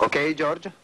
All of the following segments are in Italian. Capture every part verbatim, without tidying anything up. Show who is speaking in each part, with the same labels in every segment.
Speaker 1: Ok, George?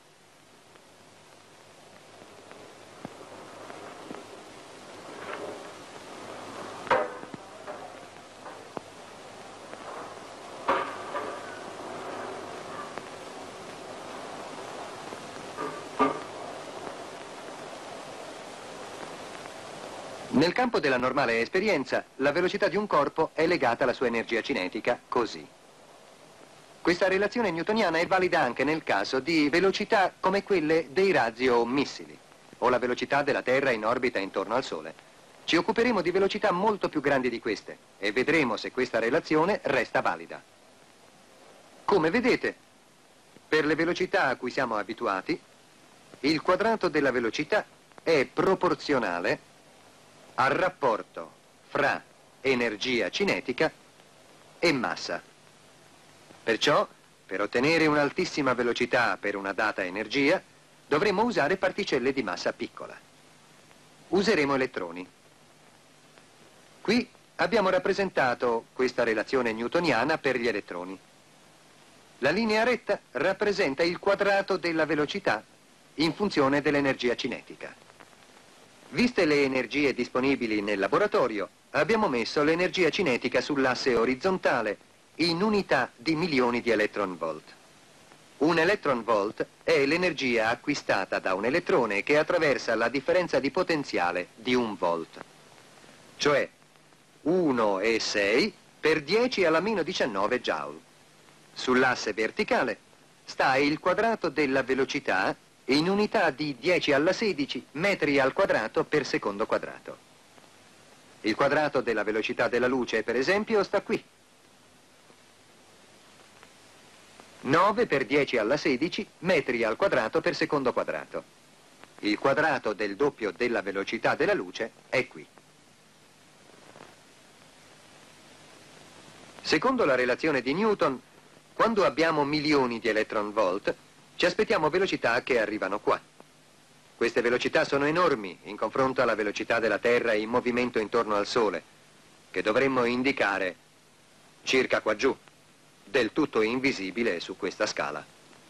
Speaker 1: Nel campo della normale esperienza, la velocità di un corpo è legata alla sua energia cinetica, così. Questa relazione newtoniana è valida anche nel caso di velocità come quelle dei razzi o missili, o la velocità della Terra in orbita intorno al Sole. Ci occuperemo di velocità molto più grandi di queste e vedremo se questa relazione resta valida. Come vedete, per le velocità a cui siamo abituati, il quadrato della velocità è proporzionale al rapporto fra energia cinetica e massa. Perciò, per ottenere un'altissima velocità per una data energia, dovremo usare particelle di massa piccola. Useremo elettroni. Qui abbiamo rappresentato questa relazione newtoniana per gli elettroni. La linea retta rappresenta il quadrato della velocità in funzione dell'energia cinetica. Viste le energie disponibili nel laboratorio, abbiamo messo l'energia cinetica sull'asse orizzontale in unità di milioni di electron volt. Un electron volt è l'energia acquistata da un elettrone che attraversa la differenza di potenziale di un volt, cioè uno e sei per dieci alla meno diciannove joule. Sull'asse verticale sta il quadrato della velocità in unità di dieci alla sedici metri al quadrato per secondo quadrato. Il quadrato della velocità della luce, per esempio, sta qui. nove per dieci alla sedici metri al quadrato per secondo quadrato. Il quadrato del doppio della velocità della luce è qui. Secondo la relazione di Newton, quando abbiamo milioni di electron volt, ci aspettiamo velocità che arrivano qua. Queste velocità sono enormi in confronto alla velocità della Terra in movimento intorno al Sole, che dovremmo indicare circa qua giù, del tutto invisibile su questa scala.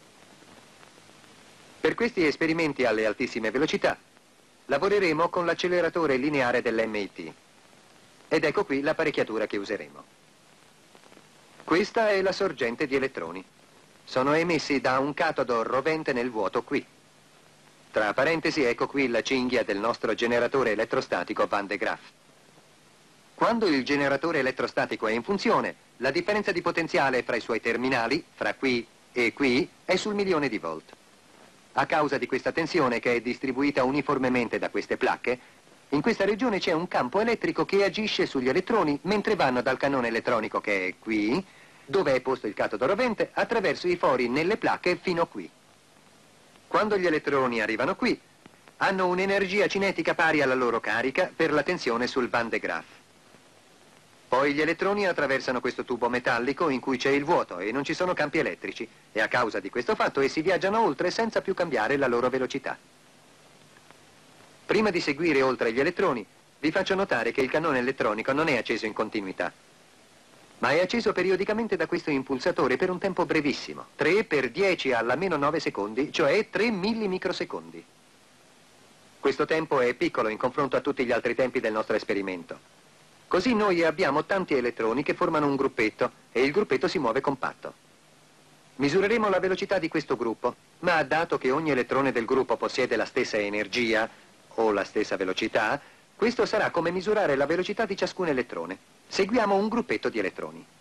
Speaker 1: Per questi esperimenti alle altissime velocità, lavoreremo con l'acceleratore lineare dell'M I T. Ed ecco qui l'apparecchiatura che useremo. Questa è la sorgente di elettroni. Sono emessi da un catodo rovente nel vuoto qui. Tra parentesi, ecco qui la cinghia del nostro generatore elettrostatico Van de Graaff. Quando il generatore elettrostatico è in funzione, la differenza di potenziale fra i suoi terminali, fra qui e qui, è sul milione di volt. A causa di questa tensione che è distribuita uniformemente da queste placche, in questa regione c'è un campo elettrico che agisce sugli elettroni mentre vanno dal cannone elettronico che è qui, dove è posto il catodo rovente, attraverso i fori nelle placche fino qui. Quando gli elettroni arrivano qui, hanno un'energia cinetica pari alla loro carica per la tensione sul Van de Graaff. Poi gli elettroni attraversano questo tubo metallico in cui c'è il vuoto e non ci sono campi elettrici, e a causa di questo fatto essi viaggiano oltre senza più cambiare la loro velocità. Prima di seguire oltre gli elettroni, vi faccio notare che il cannone elettronico non è acceso in continuità, ma è acceso periodicamente da questo impulsatore per un tempo brevissimo, tre per dieci alla meno nove secondi, cioè tre millimicrosecondi. Questo tempo è piccolo in confronto a tutti gli altri tempi del nostro esperimento. Così noi abbiamo tanti elettroni che formano un gruppetto e il gruppetto si muove compatto. Misureremo la velocità di questo gruppo, ma dato che ogni elettrone del gruppo possiede la stessa energia o la stessa velocità, questo sarà come misurare la velocità di ciascun elettrone. Seguiamo un gruppetto di elettroni.